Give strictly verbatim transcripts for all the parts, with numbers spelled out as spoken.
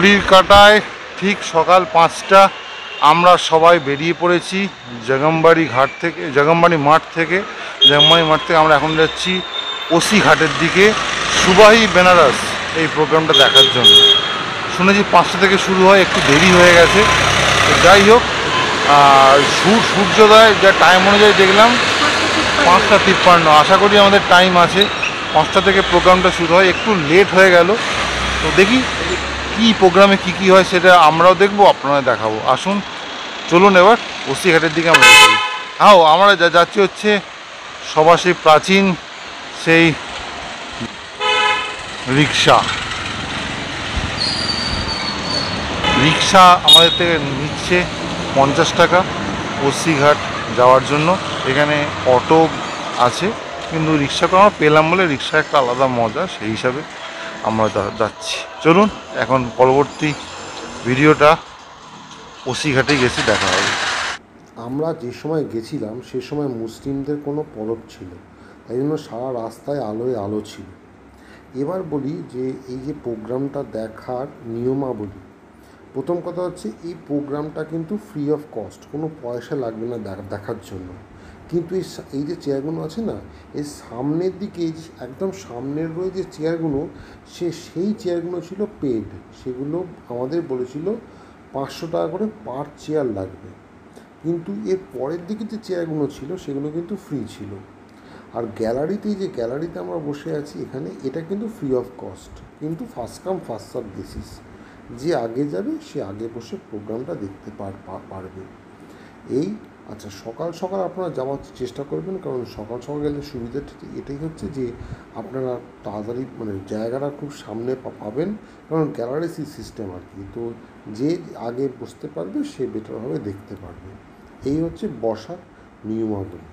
ঘড়ির কাঁটায় ঠিক সকাল পাঁচটা আমরা সবাই বেরিয়ে পড়েছি জগমবাড়ি ঘাট থেকে, জগমবাড়ি মাঠ থেকে। জগমবাড়ি মাঠ থেকে আমরা এখন যাচ্ছি ওসি ঘাটের দিকে সুবাহি বেনারস এই প্রোগ্রামটা দেখার জন্য। শুনেছি পাঁচটা থেকে শুরু হয়, একটু দেরি হয়ে গেছে। যাই হোক, সূর্যোদয় যা টাইম অনুযায়ী দেখলাম পাঁচটা তিপ্পান্ন। আশা করি আমাদের টাইম আছে, পাঁচটা থেকে প্রোগ্রামটা শুরু হয়। একটু লেট হয়ে গেল, তো দেখি কী প্রোগ্রামে কী কী হয় সেটা আমরাও দেখবো, আপনারা দেখাবো। আসুন চলুন এবার ওসি ঘাটের দিকে আমরা যাচ্ছি। হ্যাঁ, আমরা যা যাচ্ছি হচ্ছে সবার সেই প্রাচীন সেই রিক্সা রিক্সা আমাদের থেকে নিচ্ছে পঞ্চাশ টাকা ওসি ঘাট যাওয়ার জন্য। এখানে অটো আছে, কিন্তু রিক্সা তো আমরা পেলাম বলে রিক্সা একটা আলাদা মজা, সেই হিসাবে আমরা যাচ্ছি। চলুন এখন পরবর্তী ভিডিওটা ওসি ঘাটে গেছি দেখা হবে। আমরা যে সময় গেছিলাম সে সময় মুসলিমদের কোনো পরব ছিল, তাই জন্য সারা রাস্তায় আলোয় আলো ছিল। এবার বলি যে এই যে প্রোগ্রামটা দেখার নিয়মাবলী। প্রথম কথা হচ্ছে এই প্রোগ্রামটা কিন্তু ফ্রি অফ কস্ট, কোনো পয়সা লাগবে না দেখার জন্য। কিন্তু এই এই যে চেয়ারগুলো আছে না, এই সামনের দিকে একদম সামনের রয়ে যে চেয়ারগুলো, সে সেই চেয়ারগুলো ছিল পেড। সেগুলো আমাদের বলেছিল পাঁচশো টাকা করে পার চেয়ার লাগবে। কিন্তু এর পরের দিকে যে চেয়ারগুলো ছিল সেগুলো কিন্তু ফ্রি ছিল। আর গ্যালারিতে, যে গ্যালারিতে আমরা বসে আছি এখানে, এটা কিন্তু ফ্রি অফ কস্ট, কিন্তু first come first serve basis. যে আগে যাবে সে আগে বসে প্রোগ্রামটা দেখতে পারবে। এই আচ্ছা, সকাল সকাল আপনারা যাওয়ার চেষ্টা করবেন, কারণ সকাল সকাল গেলে সুবিধাটা এটাই হচ্ছে যে আপনারা তাড়াতাড়ি মানে জায়গাটা খুব সামনে পাবেন, কারণ গ্যালারি সিস্টেম আর কি। তো যে আগে বসতে পারবে সে বেটারভাবে দেখতে পারবে। এই হচ্ছে বসার নিয়মাবলী।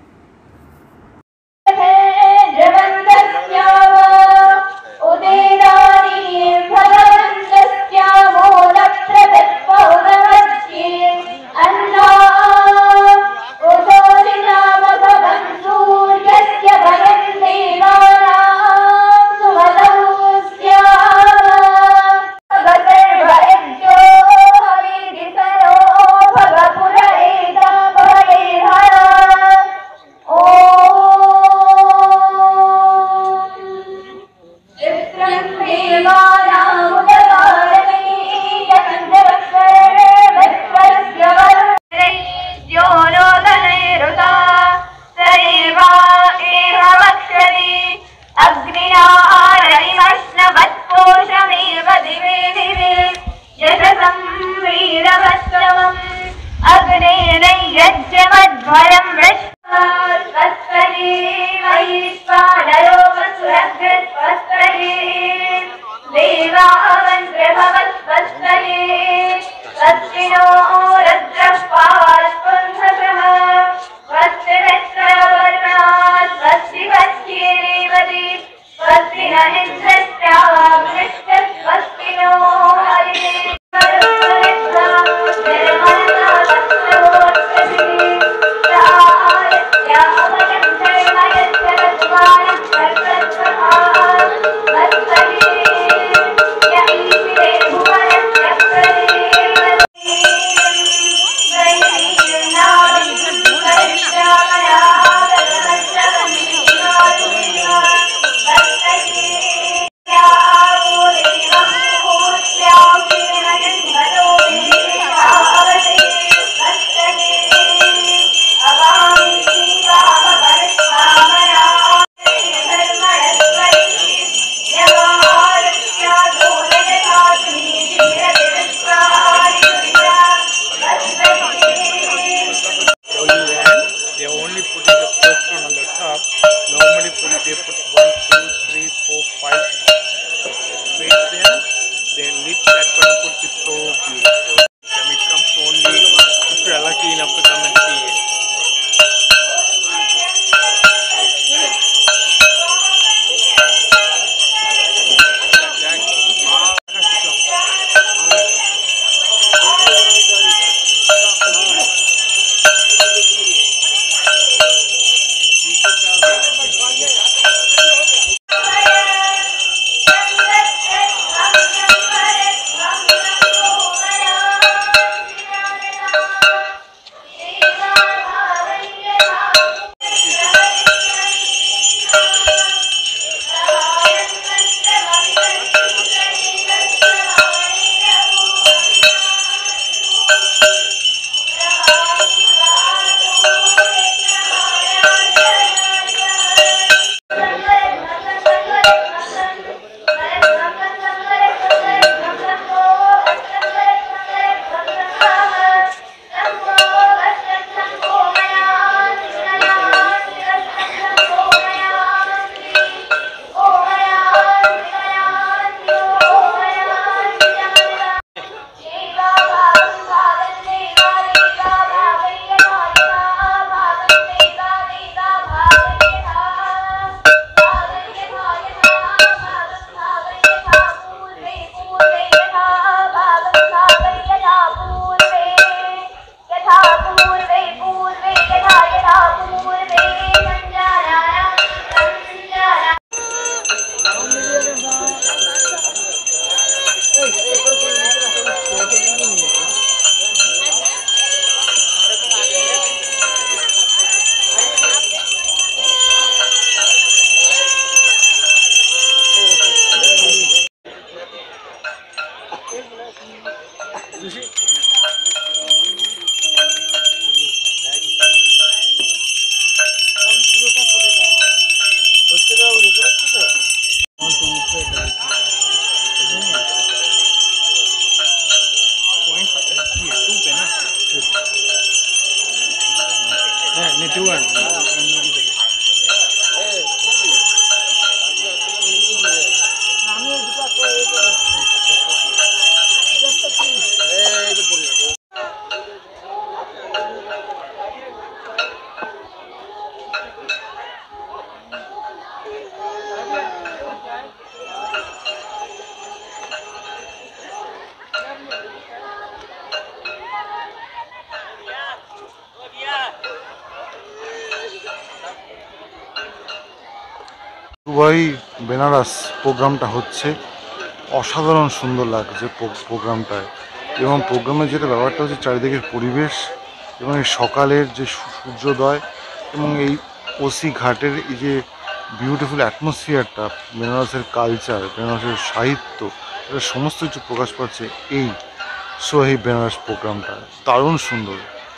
দুবাই বেনারস প্রোগ্রামটা হচ্ছে, অসাধারণ সুন্দর লাগছে প্রোগ্রামটায়। এবং প্রোগ্রামের যেটা ব্যাপারটা হচ্ছে চারিদিকের পরিবেশ এবং এই সকালের যে সূর্যোদয় এবং এই ওসি ঘাটের এই যে বিউটিফুল অ্যাটমসফিয়ারটা, বেনারসের কালচার, বেনারসের সাহিত্য, এটা সমস্ত কিছু প্রকাশ পাচ্ছে এই সোহি বেনারস প্রোগ্রামটা। দারুণ সুন্দর।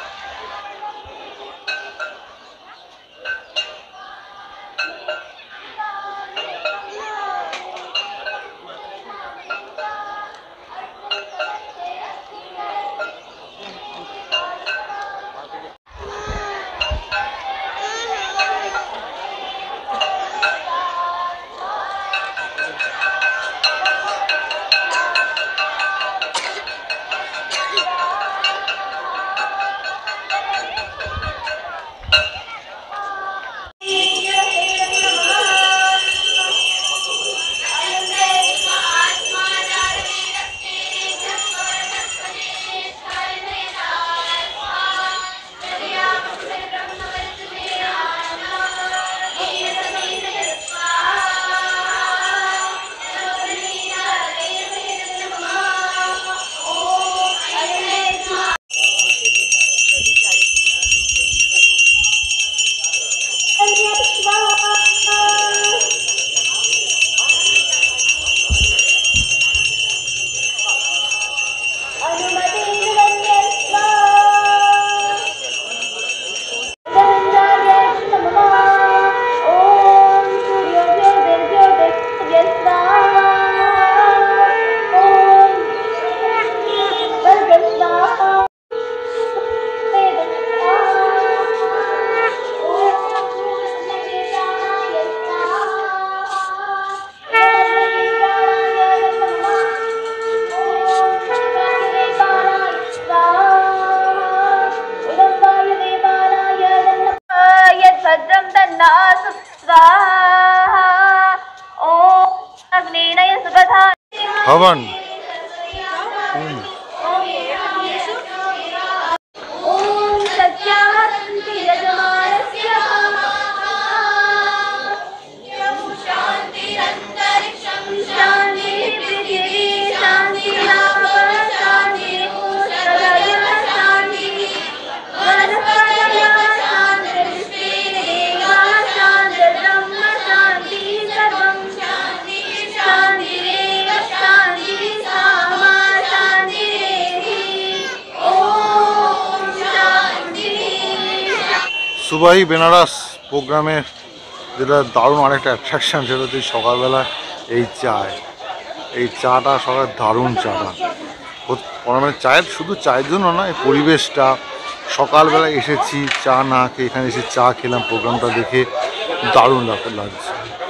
हवन सुबह बेनारस प्रोग्रामे যেটা দারুণ আরেকটা অ্যাট্রাকশন, সেটা হচ্ছে সকালবেলা এই চায়, এই চাটা সকাল দারুণ চাটা। মানে চায়ের শুধু চায়ের জন্য না, এই পরিবেশটা, সকালবেলা এসেছি চা না খেয়ে এখানে এসে চা খেলাম, প্রোগ্রামটা দেখে দারুণ লাগছে।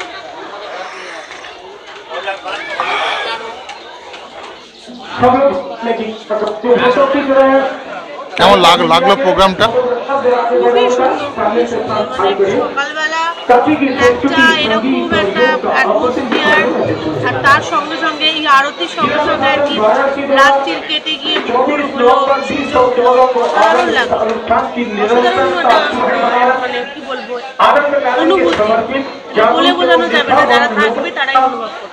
কেমন লাগলো প্রোগ্রামটা? খুবই সুন্দর, সকালবেলা একটা এরকম একটা অ্যাটমসফিয়ার, আর তার সঙ্গে সঙ্গে এই আরতির সঙ্গে সঙ্গে আর কি রাত্রির কেটে গিয়ে ভোর হলো, দারুণ লাগলো। অসাধারণ মানে কি বলবো অনুভূতি, বলে বোঝানো যাবে না, যারা থাকবে তারাই অনুভব করতে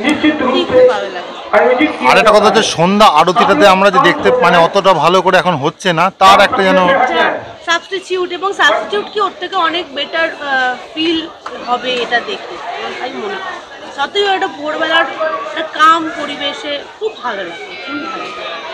পারবে। আর একটা কথা হচ্ছে সন্ধ্যা আরতিটাতে আমরা যে দেখতে মানে অতটা ভালো করে এখন হচ্ছে না, তার একটা যেন সাবস্টিটিউট, এবং সাবস্টিটিউট কি ওর থেকে অনেক বেটার ফিল হবে এটা দেখতে আমি মনে করি। সত্যি একটা ভোরবেলার একটা কাম পরিবেশে খুব ভালো লাগে, খুব ভালো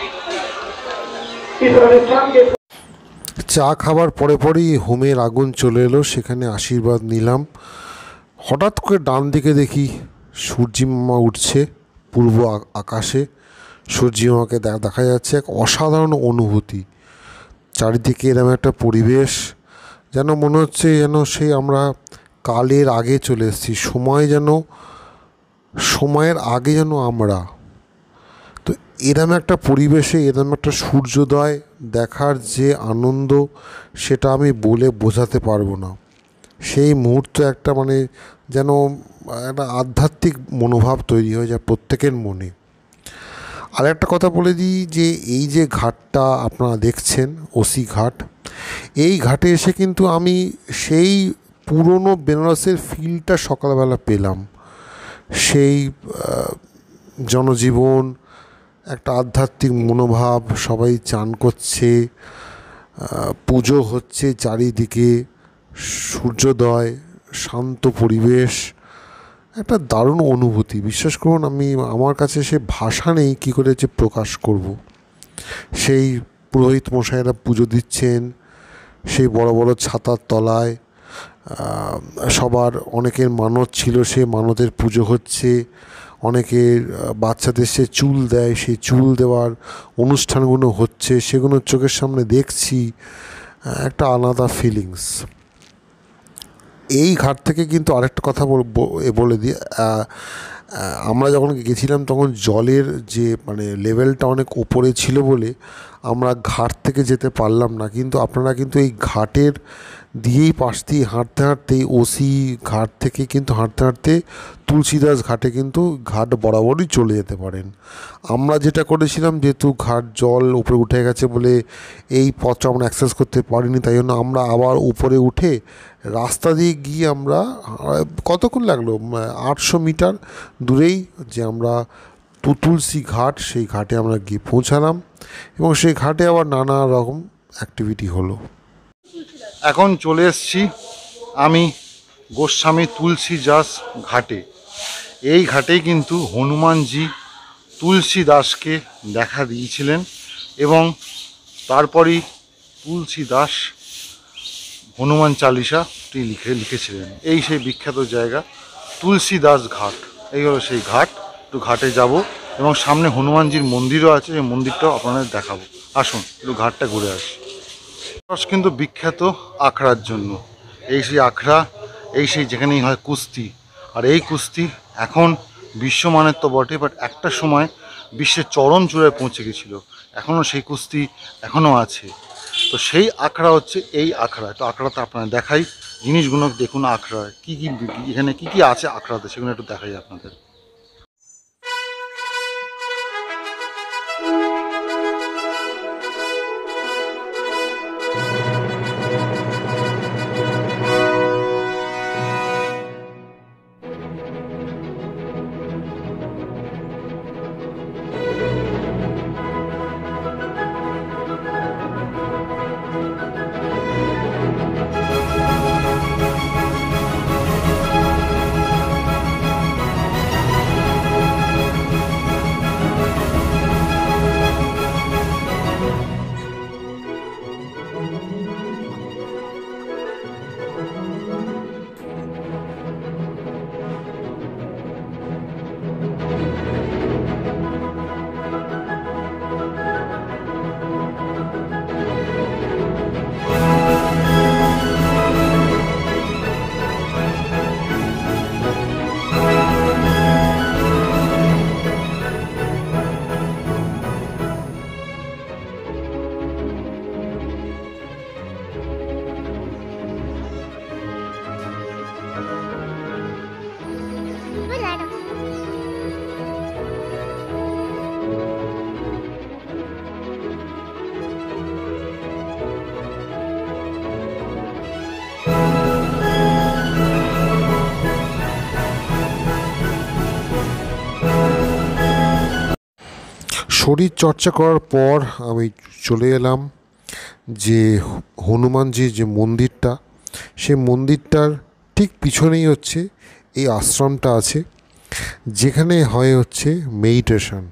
লাগে। চা খাবার পরে পরেই হোমের আগুন চলে এলো, সেখানে আশীর্বাদ নিলাম। হঠাৎ করে ডান দিকে দেখি সূর্যিমামা উঠছে পূর্ব আকাশে। সূর্যিমামাকে দেখা যাচ্ছে, এক অসাধারণ অনুভূতি। চারিদিকে এরকম একটা পরিবেশ, যেন মনে হচ্ছে যেন সেই আমরা কালের আগে চলে এসেছি, সময় যেন সময়ের আগে যেন আমরা। তো এরম একটা পরিবেশে এরম একটা সূর্যোদয় দেখার যে আনন্দ, সেটা আমি বলে বোঝাতে পারবো না। সেই মুহূর্ত একটা মানে যেন একটা আধ্যাত্মিক মনোভাব তৈরি হয়ে যায় প্রত্যেকের মনে। আর একটা কথা বলে দিই যে এই যে ঘাটটা আপনারা দেখছেন, ওসি ঘাট, এই ঘাটে এসে কিন্তু আমি সেই পুরনো বেনারসের ফিলটা সকালবেলা পেলাম। সেই জনজীবন, একটা আধ্যাত্মিক মনোভাব, সবাই চান করছে, পুজো হচ্ছে চারিদিকে, সূর্যোদয়, শান্ত পরিবেশ, একটা দারুণ অনুভূতি। বিশ্বাস করুন, আমি আমার কাছে সে ভাষা নেই কী করে যে প্রকাশ করব। সেই পুরোহিত মশাইরা পুজো দিচ্ছেন সেই বড় বড় ছাতার তলায়, সবার অনেকের মানত ছিল, সে মানতের পুজো হচ্ছে। অনেকের বাচ্চাদের সে চুল দেয়, সেই চুল দেওয়ার অনুষ্ঠানগুলো হচ্ছে, সেগুলো চোখের সামনে দেখছি, একটা আলাদা ফিলিংস। এই ঘাট থেকে কিন্তু আরেকটা কথা বলে দিই, আমরা যখন গেছিলাম তখন জলের যে মানে লেভেলটা অনেক ওপরে ছিল বলে আমরা ঘাট থেকে যেতে পারলাম না। কিন্তু আপনারা কিন্তু এই ঘাটের দিয়েই পাশ দিয়ে হাঁটতে হাঁটতেই ওসি ঘাট থেকে কিন্তু হাঁটতে হাঁটতে তুলসীদাস ঘাটে কিন্তু ঘাট বরাবরই চলে যেতে পারেন। আমরা যেটা করেছিলাম, যেহেতু ঘাট জল উপরে উঠে গেছে বলে এই পথটা আমরা অ্যাক্সেস করতে পারিনি, তাই জন্য আমরা আবার উপরে উঠে রাস্তা দিয়ে গিয়ে আমরা কতক্ষণ লাগলো, আটশো মিটার দূরেই যে আমরা তুলসী ঘাট, সেই ঘাটে আমরা গিয়ে পৌঁছালাম এবং সেই ঘাটে আবার নানা রকম অ্যাক্টিভিটি হলো। এখন চলে এসেছি আমি গোস্বামী তুলসীদাস ঘাটে। এই ঘাটেই কিন্তু হনুমানজি তুলসীদাসকে দেখা দিয়েছিলেন এবং তারপরই তুলসীদাস হনুমান চালিসাটি লিখে লিখেছিলেন। এই সেই বিখ্যাত জায়গা তুলসীদাস ঘাট। এই হলো সেই ঘাট। একটু ঘাটে যাব এবং সামনে হনুমানজির মন্দিরও আছে, সেই মন্দিরটাও আপনাদের দেখাবো। আসুন একটু ঘাটটা ঘুরে আসি। কিন্তু বিখ্যাত আখড়ার জন্য। এই সেই আখড়া, এই সেই যেখানেই হয় কুস্তি। আর এই কুস্তি এখন বিশ্বমানের তো বটে, বাট একটা সময় বিশ্বের চরম চূড়ায় পৌঁছে গেছিলো। এখনও সেই কুস্তি এখনও আছে। তো সেই আখড়া হচ্ছে এই আখড়া। তো আখড়াতে আপনারা দেখাই জিনিসগুলো দেখুন, আখড়ায় কী কী এখানে কী কী আছে আখড়াতে, সেগুলো একটু দেখাই আপনাদের। শরীর চর্চা করার পর আমি চলে এলাম যে হনুমানজির যে মন্দিরটা, সেই মন্দিরটার ঠিক পিছনেই হচ্ছে এই আশ্রমটা আছে, যেখানে হয় হচ্ছে মেডিটেশন।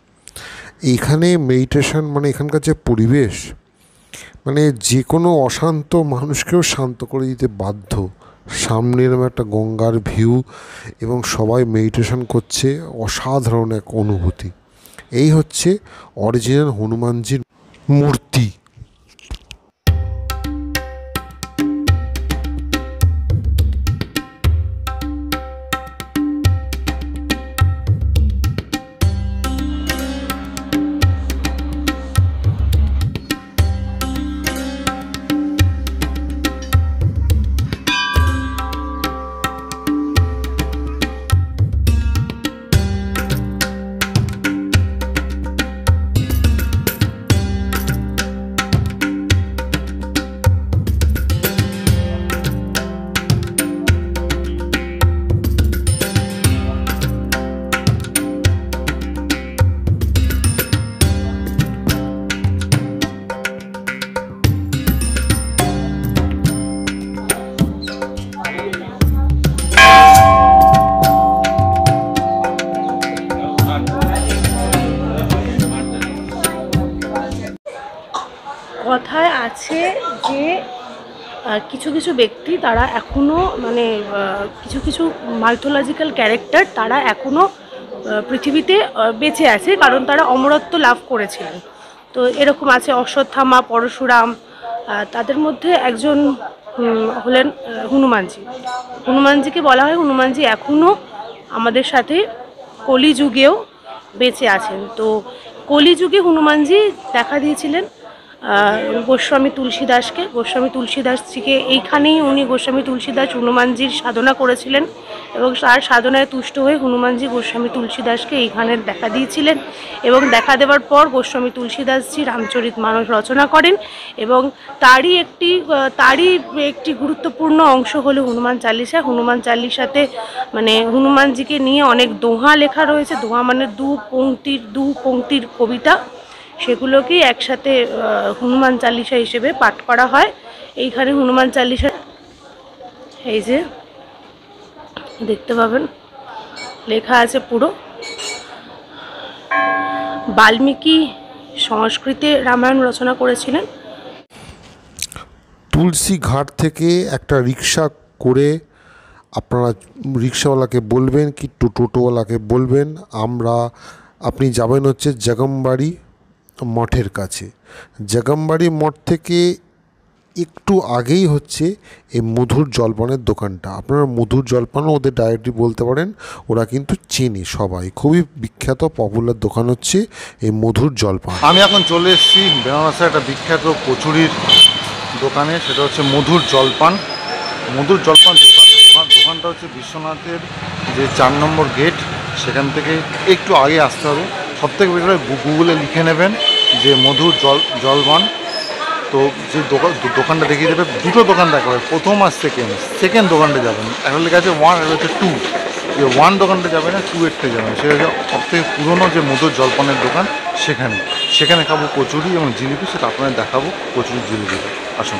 এইখানে মেডিটেশন মানে এখানকার যে পরিবেশ, মানে যে কোনো অশান্ত মানুষকেও শান্ত করে দিতে বাধ্য। সামনে এরকম একটা গঙ্গার ভিউ এবং সবাই মেডিটেশন করছে, অসাধারণ এক অনুভূতি। এই হচ্ছে অরিজিনাল হনুমানজির মূর্তি। কিছু কিছু ব্যক্তি তারা এখনও মানে কিছু কিছু মাইথোলজিক্যাল ক্যারেক্টার তারা এখনও পৃথিবীতে বেঁচে আছে, কারণ তারা অমরত্ব লাভ করেছিলেন। তো এরকম আছে অশ্বত্থামা, পরশুরাম, তাদের মধ্যে একজন হলেন হনুমানজি। হনুমানজিকে বলা হয় হনুমানজি এখনও আমাদের সাথে কলিযুগেও বেঁচে আছেন। তো কলিযুগে হনুমানজি দেখা দিয়েছিলেন গোস্বামী তুলসীদাসকে। গোস্বামী তুলসীদাসজিকে এইখানেই উনি গোস্বামী তুলসীদাস হনুমানজির সাধনা করেছিলেন এবং তার সাধনায় তুষ্ট হয়ে হনুমানজি গোস্বামী তুলসীদাসকে এইখানে দেখা দিয়েছিলেন এবং দেখা দেওয়ার পর গোস্বামী তুলসীদাসজি রামচরিতমানস রচনা করেন এবং তারই একটি তারই একটি গুরুত্বপূর্ণ অংশ হলো হনুমান চালিসা। হনুমান চালিসাতে মানে হনুমানজিকে নিয়ে অনেক দোহা লেখা রয়েছে। দোহা মানে দু পংক্তির দু পংক্তির কবিতা, সেগুলোকেই একসাথে হনুমান চালিসা হিসেবে পাঠ করা হয়। এইখানে হনুমান চালিসা এই যে দেখতে পাবেন লেখা আছে পুরো। বাল্মীকি সংস্কৃতে রামায়ণ রচনা করেছিলেন। তুলসী ঘাট থেকে একটা রিক্সা করে আপনারা রিক্সাওয়ালাকে বলবেন কি টোটোওয়ালাকে বলবেন আমরা আপনি যাবেন হচ্ছে জগমবাড়ি মঠের কাছে। জগমবাড়ি মঠ থেকে একটু আগেই হচ্ছে এই মধুর জলপানের দোকানটা। আপনারা মধুর জলপানও ওদের ডাইরেক্টলি বলতে পারেন, ওরা কিন্তু চেনে সবাই। খুবই বিখ্যাত পপুলার দোকান হচ্ছে এই মধুর জলপান। আমি এখন চলে এসেছি বেনারসের একটা বিখ্যাত কচুরির দোকানে, সেটা হচ্ছে মধুর জলপান। মধুর জলপান দোকান দোকান দোকানটা হচ্ছে বিশ্বনাথের যে চার নম্বর গেট, সেখান থেকে একটু আগে আসতে হবে। সবথেকে বেশি গুগলে লিখে নেবেন যে মধুর জল জলপান। তো যে দোকান দোকানটা দেখিয়ে দেবে, দুটো দোকান দেখা হবে, প্রথম আর সেকেন্ড। সেকেন্ড দোকানটা যাবেন, একটা লেখা আছে ওয়ান, একটা হচ্ছে টু। যে ওয়ান দোকানটা যাবে না, টু এরটা যাবে না, সেটা হচ্ছে সবথেকে পুরোনো যে মধুর জলপানের দোকান সেখানে। সেখানে খাবো কচুরি এবং জিলিপি, সেটা আপনাদের দেখাবো কচুরি জিলিপি। আসুন।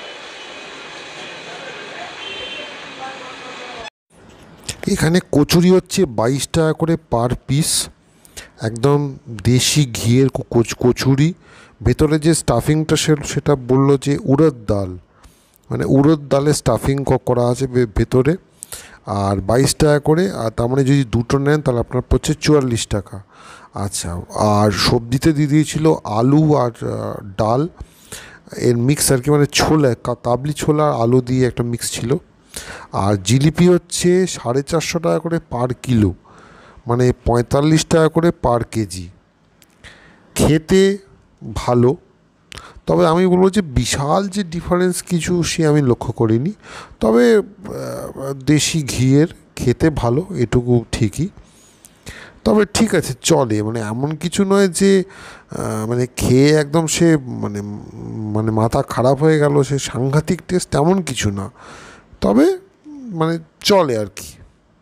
এখানে কচুরি হচ্ছে বাইশ টাকা করে পার পিস, একদম দেশি ঘিয়ের কচুরি। ভেতরে যে স্টাফিংটা সেটা বললো যে উড়দ ডাল, মানে উড়দ ডালে স্টাফিং করা আছে ভেতরে, আর বাইশ টাকা করে। আর তার মানে যদি দুটো নেন তাহলে আপনার পড়ছে চুয়াল্লিশ টাকা। আচ্ছা, আর সবজিতে দিয়ে দিয়েছিল আলু আর ডাল এর মিক্স আর কি, মানে ছোলা, কাবলি ছোলা আর আলু দিয়ে একটা মিক্স ছিল। আর জিলিপি হচ্ছে সাড়ে চারশো টাকা করে পার কিলো, মানে পঁয়তাল্লিশ টাকা করে পার কেজি। খেতে ভালো, তবে আমি বলবো যে বিশাল যে ডিফারেন্স কিছু সে আমি লক্ষ্য করিনি। তবে দেশি ঘিয়ের খেতে ভালো, এটুকু ঠিকই। তবে ঠিক আছে, চলে, মানে এমন কিছু নয় যে মানে খেয়ে একদম সে মানে মানে মাথা খারাপ হয়ে গেল, সে সাংঘাতিক টেস্ট এমন কিছু না, তবে মানে চলে আর কি।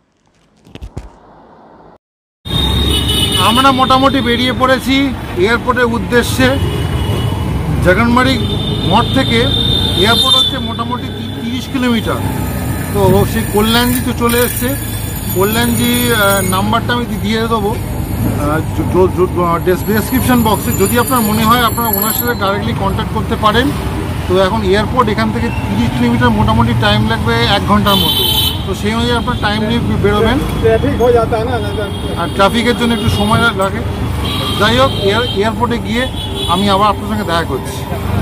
আমরা মোটামুটি বেরিয়ে পড়েছি এয়ারপোর্টের উদ্দেশ্যে। জগনবাড়ি মঠ থেকে এয়ারপোর্ট হচ্ছে মোটামুটি তিরিশ কিলোমিটার। তো সেই কল্যাণজি তো চলে এসছে। কল্যাণজি নাম্বারটা আমি দিয়ে দেবো ডেসক্রিপশন বক্সে। যদি আপনার মনে হয় আপনারা ওনার সাথে ডাইরেক্টলি কন্ট্যাক্ট করতে পারেন। তো এখন এয়ারপোর্ট এখান থেকে তিরিশ কিলোমিটার, মোটামুটি টাইম লাগবে এক ঘন্টার মতো। তো সেই অনুযায়ী আপনার টাইম নিয়ে বেরোবেন, আর ট্রাফিকের জন্য একটু সময় লাগে। যাই হোক, এয়ার এয়ারপোর্টে গিয়ে আমি আবার আপনার সঙ্গে দেখা করছি।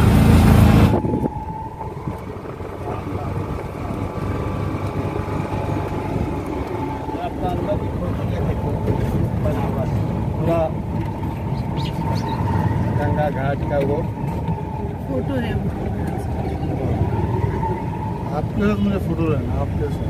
गंगा घाट का वो फोटो है, आपके साथ मुझे फोटो लेना, आपके साथ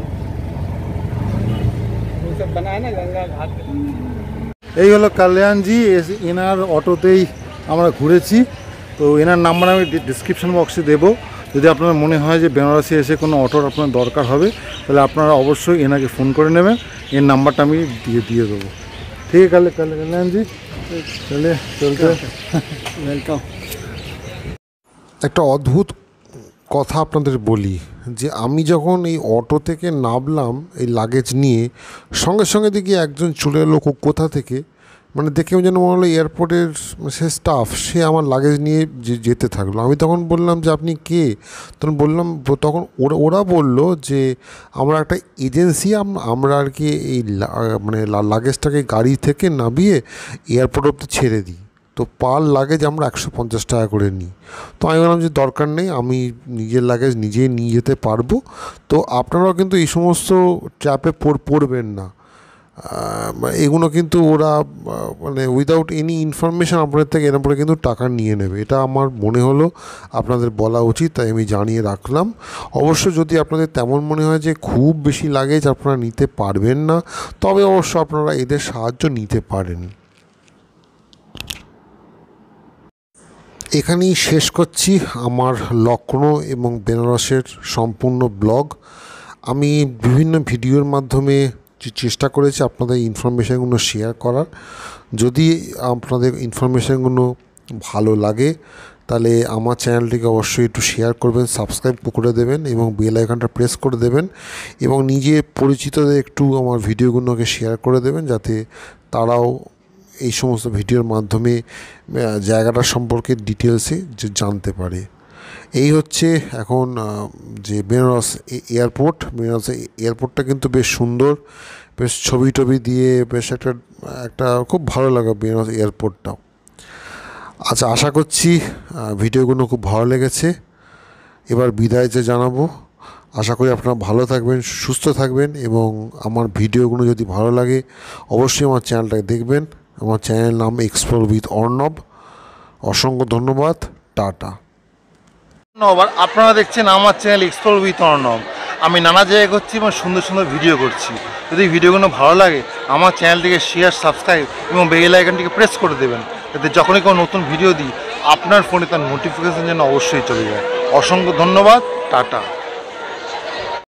वो सब बना है ना गंगा घाट। এই হলো কল্যাণজি। এনার অটোতেই আমরা ঘুরেছি। তো এনার নাম্বার আমি ডিসক্রিপশন বক্সে দেবো। যদি আপনার মনে হয় যে বেনারসে এসে কোনো অটোর আপনার দরকার হবে, তাহলে আপনারা অবশ্যই এনাকে ফোন করে নেবেন। এর নাম্বারটা আমি দিয়ে দিয়ে দেবো। ঠিক আছে কল্যাণজি, চলে চলতে ওয়েলকাম। একটা অদ্ভুত কথা আপনাদের বলি, যে আমি যখন এই অটো থেকে নামলাম এই লাগেজ নিয়ে, সঙ্গে সঙ্গে দেখি একজন চলে এলো কোথা থেকে, মানে দেখে যেন মনে হলো এয়ারপোর্টের সে স্টাফ, সে আমার লাগেজ নিয়ে যেতে থাকলো। আমি তখন বললাম যে আপনি কে? তখন বললাম, তখন ওরা ওরা বললো যে আমরা একটা এজেন্সি, আমরা আর কি এই মানে লাগেজটাকে গাড়ি থেকে নামিয়ে এয়ারপোর্ট অব্দি ছেড়ে দিই, তো পার লাগেজ আমরা একশো পঞ্চাশ টাকা করে নিই। তো আমি বললাম যে দরকার নেই, আমি নিজের লাগেজ নিজেই নিয়ে যেতে পারবো। তো আপনারাও কিন্তু এই সমস্ত ট্র্যাপে পড়বেন না। এগুলো কিন্তু ওরা মানে উইদাউট এনি ইনফরমেশান আপনাদের থেকে এরকম করে কিন্তু টাকা নিয়ে নেবে। এটা আমার মনে হলো আপনাদের বলা উচিত, তাই আমি জানিয়ে রাখলাম। অবশ্য যদি আপনাদের তেমন মনে হয় যে খুব বেশি লাগেজ আপনারা নিতে পারবেন না, তবে অবশ্য আপনারা এদের সাহায্য নিতে পারেন। এখানেই শেষ করছি আমার লখনৌ এবং বেনারসের সম্পূর্ণ ব্লগ। আমি বিভিন্ন ভিডিওর মাধ্যমে চেষ্টা করেছি আপনাদের ইনফরমেশানগুলো শেয়ার করার। যদি আপনাদের ইনফরমেশানগুলো ভালো লাগে তাহলে আমার চ্যানেলটিকে অবশ্যই একটু শেয়ার করবেন, সাবস্ক্রাইব করে দেবেন এবং বেল আইকনটা প্রেস করে দেবেন, এবং নিজে পরিচিতদের একটু আমার ভিডিওগুলোকে শেয়ার করে দেবেন যাতে তারাও এই সমস্ত ভিডিওর মাধ্যমে জায়গাটা সম্পর্কে ডিটেলসে জানতে পারে। এই হচ্ছে এখন যে বেনারস এয়ারপোর্ট। বেনারস এয়ারপোর্টটা কিন্তু বেশ সুন্দর, বেশ ছবি টবি দিয়ে বেশ একটা একটা খুব ভালো লাগে বেনারস এয়ারপোর্টটাও। আচ্ছা, আশা করছি ভিডিওগুলো খুব ভালো লেগেছে। এবার বিদায় যে জানাবো, আশা করি আপনারা ভালো থাকবেন, সুস্থ থাকবেন, এবং আমার ভিডিওগুলো যদি ভালো লাগে অবশ্যই আমার চ্যানেলটাকে দেখবেন। আমার চ্যানেলের নাম এক্সপ্লোর উইথ অর্ণব। অসংখ্য ধন্যবাদ, টাটা। ধন্যবাদ। আপনারা দেখছেন আমার চ্যানেল এক্সপ্লোর উইথ অর্ণব। আমি নানা জায়গায় করছি এবং সুন্দর সুন্দর ভিডিও করছি। যদি ভিডিওগুলো ভালো লাগে আমার চ্যানেলটিকে শেয়ার, সাবস্ক্রাইব এবং বেল আইকনটিকে প্রেস করে দেবেন, যাতে যখনই কোনো নতুন ভিডিও দিই আপনার ফোনে তার নোটিফিকেশান যেন অবশ্যই চলে যায়। অসংখ্য ধন্যবাদ, টাটা।